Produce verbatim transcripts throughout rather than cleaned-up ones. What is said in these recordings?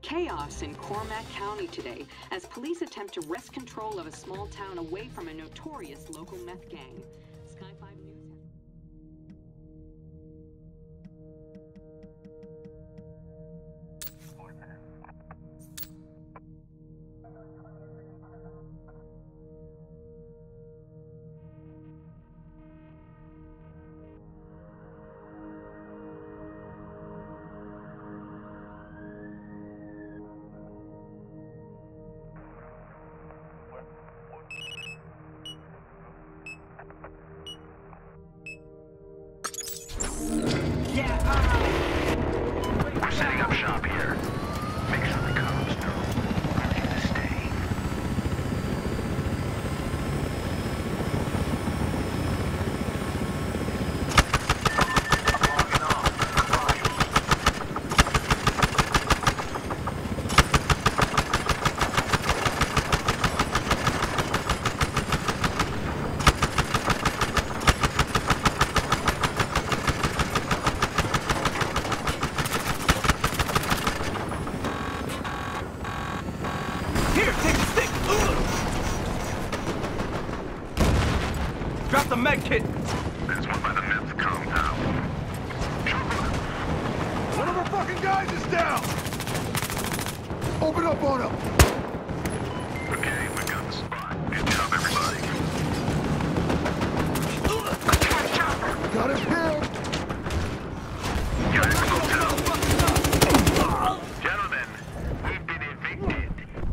Chaos in Cormac County today as police attempt to wrest control of a small town away from a notorious local meth gang. Sky five News We're setting up shop here. Make sure the cops know where we're gonna stay. I'm logging on. Fine. Drop the med kit! There's one by the meth compound. One of our fucking guys is down! Open up on him! Okay, we got the spot. Good job, everybody. Got him killed! You're in the hotel. Gentlemen, we've been evicted.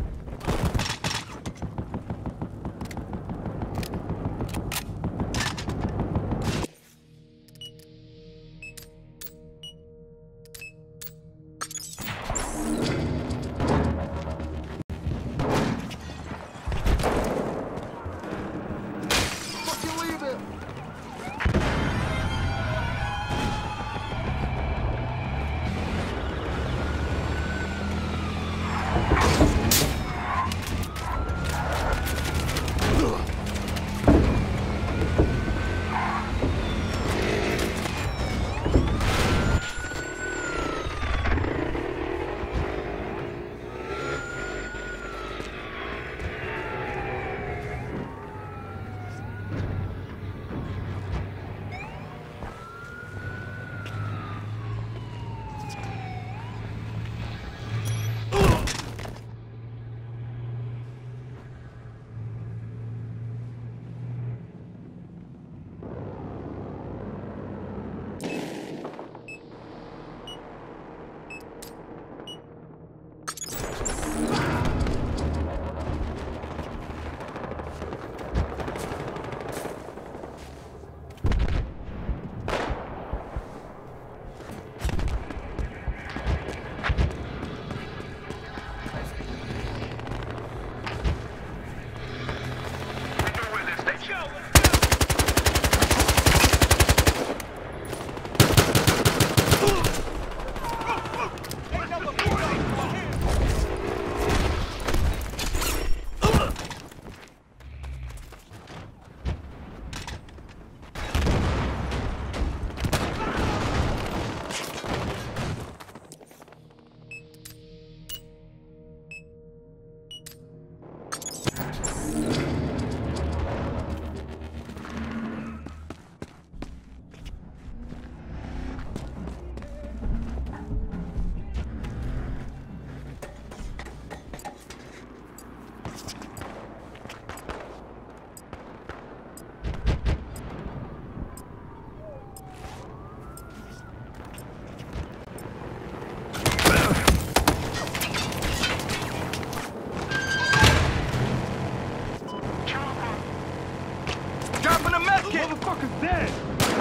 Motherfucker's dead!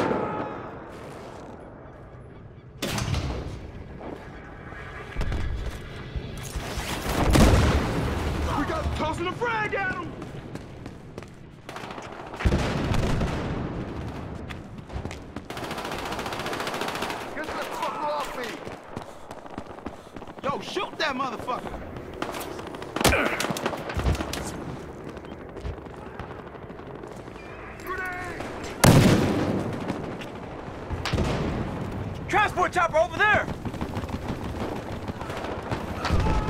We got tossing a frag at him! Get that fucker off me! Yo, shoot that motherfucker! Transport chopper over there!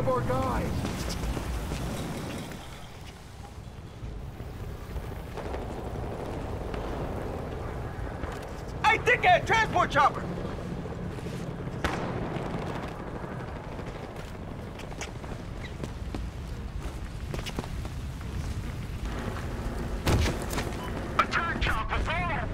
of our guys. Hey, dickhead! Transport chopper! Attack chopper, forward!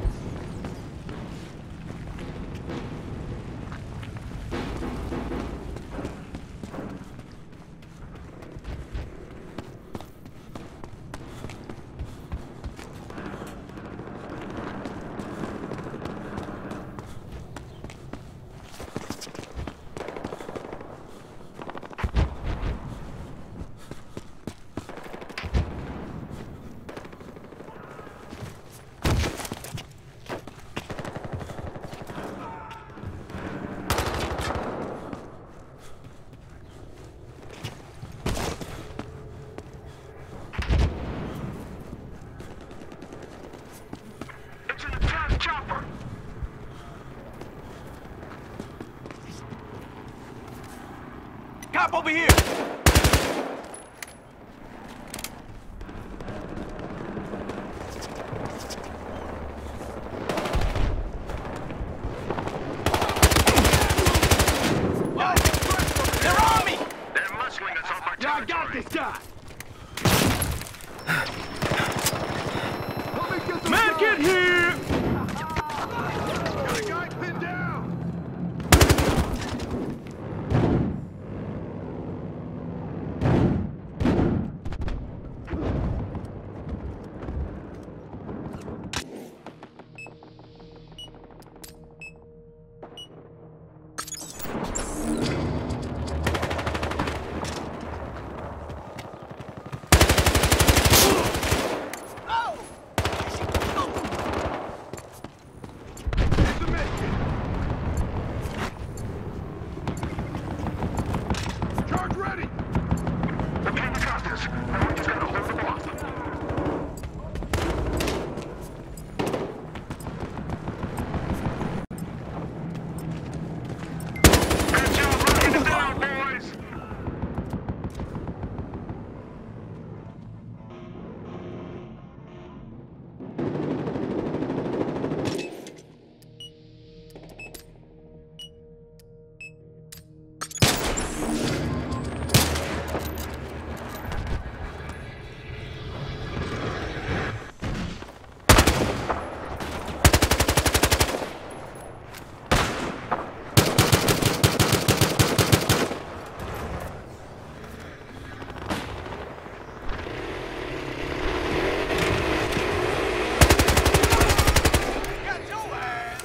It's an attack chopper! Cop over here! They're on me! They're muscling us off our Yeah, I territory. got this guy! Help me get this Man, guy. get here! Got a guy pinned down. Get the med kit. Charge ready. Okay, we got this. Now we just gotta hold them off. Good job locking them down, boys! Got your ass!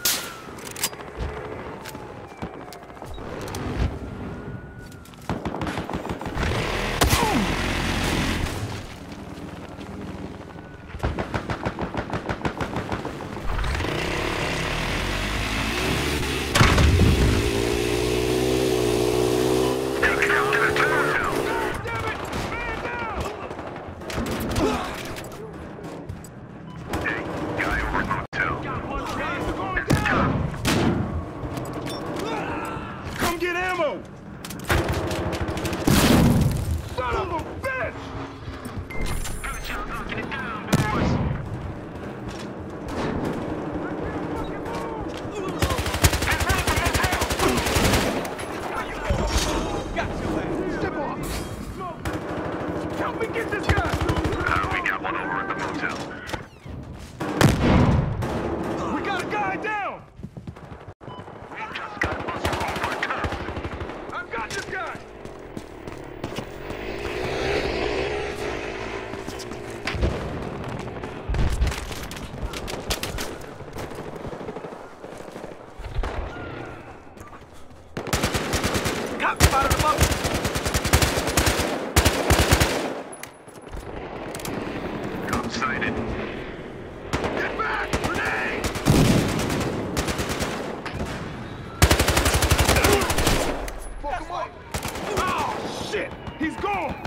Take it out to the motel. Damn it! Man down! Hey, guy over at motel. Got one man going It's down! tough. Come get ammo! Son of a bitch! Good job knocking it down, boys. Got your ass! Step off. Help me get this guy! Uh, we got one over at the motel. We got a guy down! We just got muscle off our turf. I've got this guy! Cop spotted him up! Cop sighted. Get back! Grenade! Fuck him up. Oh, shit! He's gone!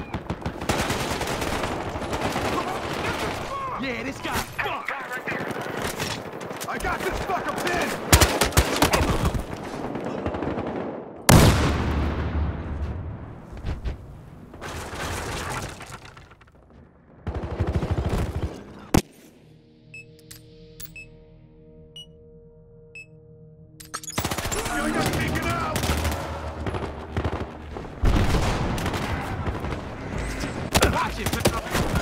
Yeah, this guy's fucked! Guy right there. I got this fucker pinned. I got taken out! Watch it, pal!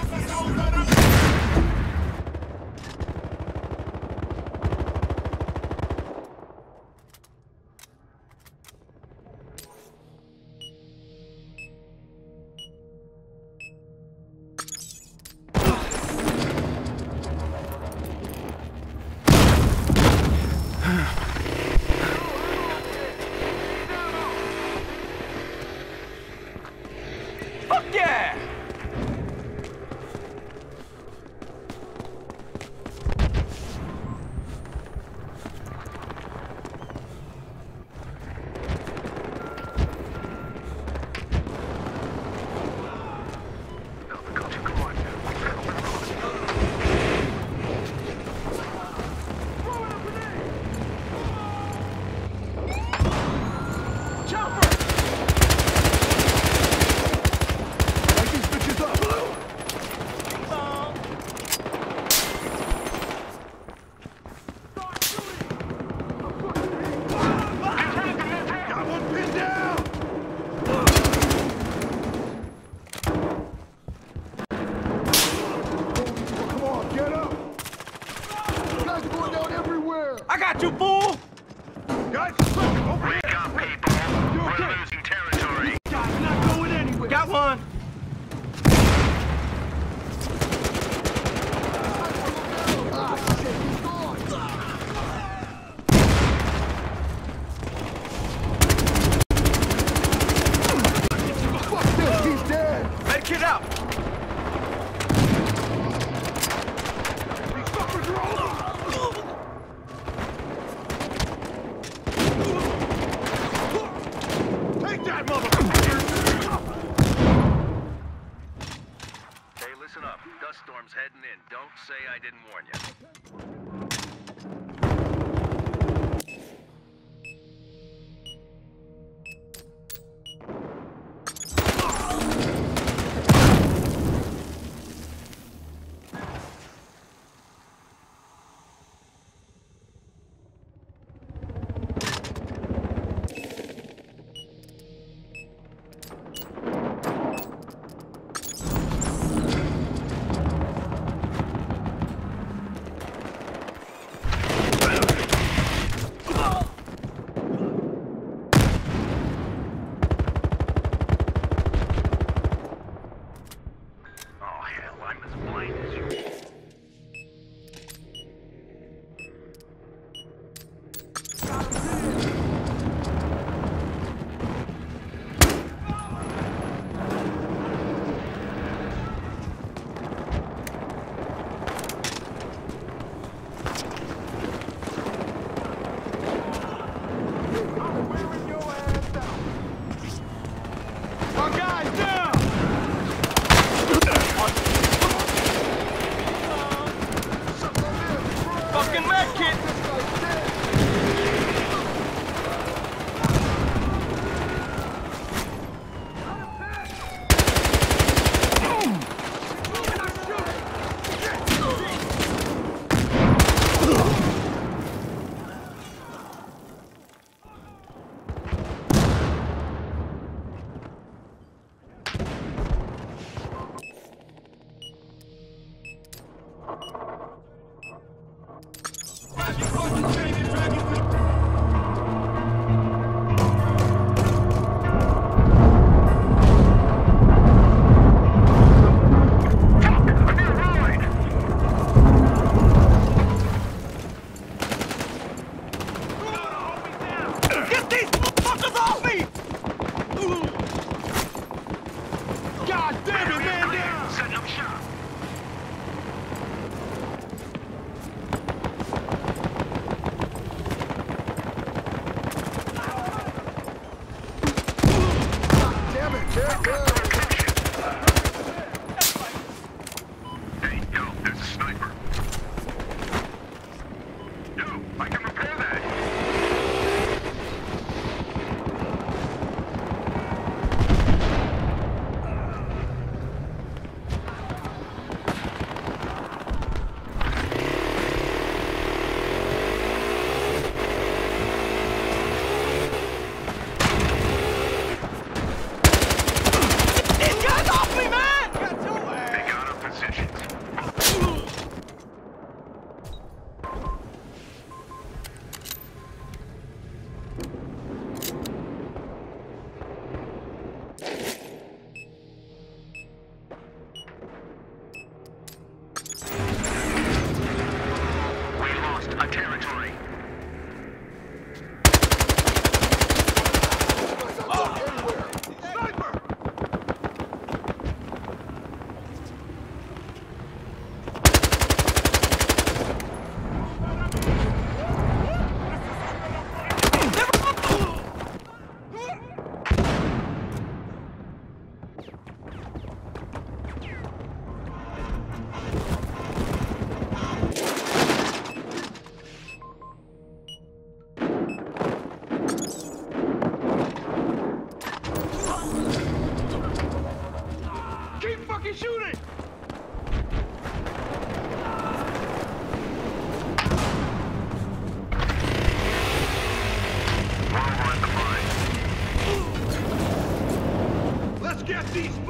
Fuck yeah! Helicopter, come on. Chopper! Light these bitches up! Start shooting! Got one pinned down! Come on, get up! Guys are going down everywhere! I got you, fool! Guys, listen, over here! Wake up, people. You We're okay? losing territory. Guys, we're not going anywhere! Got one! Ah, shit, he's gone! Fuck this, he's dead! Med kit out! These fuckers are all over! Take that, motherfucker! Hey, listen up. Dust storm's heading in. Don't say I didn't warn you.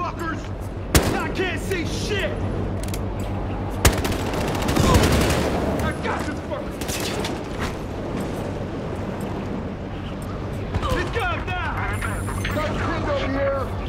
fuckers! I can't see shit! I got this fucker! He's got him now! Got pinned over here!